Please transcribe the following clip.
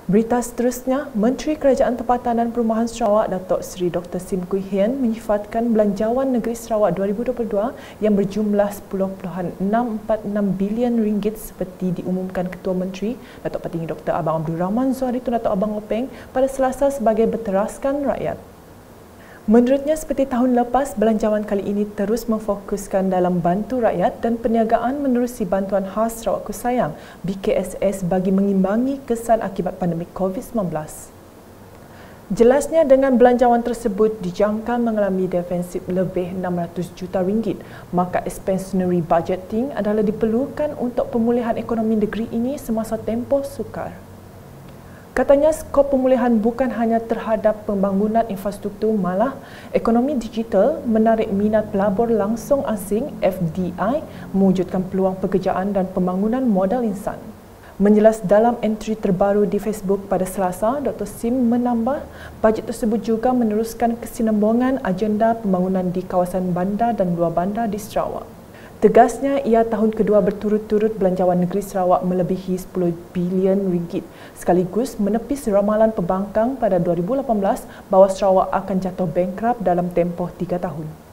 Berita seterusnya, Menteri Kerajaan Tempatan dan Perumahan Sarawak Datuk Seri Dr. Sim Kui Hian menyifatkan Belanjawan Negeri Sarawak 2022 yang berjumlah 10.646 bilion ringgit seperti diumumkan Ketua Menteri Datuk Patinggi Dr. Abang Abdul Rahman Zuhari Tun Datuk Abang Openg pada Selasa sebagai berteraskan rakyat. Menurutnya, seperti tahun lepas, belanjawan kali ini terus memfokuskan dalam bantu rakyat dan perniagaan menerusi bantuan khas Sarawak Ku Sayang BKSS bagi mengimbangi kesan akibat pandemik COVID-19. Jelasnya, dengan belanjawan tersebut dijangka mengalami defensif lebih 600 juta ringgit, maka expansionary budgeting adalah diperlukan untuk pemulihan ekonomi negeri ini semasa tempoh sukar. Katanya, skop pemulihan bukan hanya terhadap pembangunan infrastruktur, malah ekonomi digital menarik minat pelabur langsung asing FDI, mewujudkan peluang pekerjaan dan pembangunan modal insan. Menjelas dalam entry terbaru di Facebook pada Selasa, Dr. Sim menambah bajet tersebut juga meneruskan kesinambungan agenda pembangunan di kawasan bandar dan luar bandar di Sarawak. Tegasnya, ia tahun kedua berturut-turut belanjawan negeri Sarawak melebihi 10 bilion ringgit, sekaligus menepis ramalan pembangkang pada 2018 bahawa Sarawak akan jatuh bankrupt dalam tempoh 3 tahun.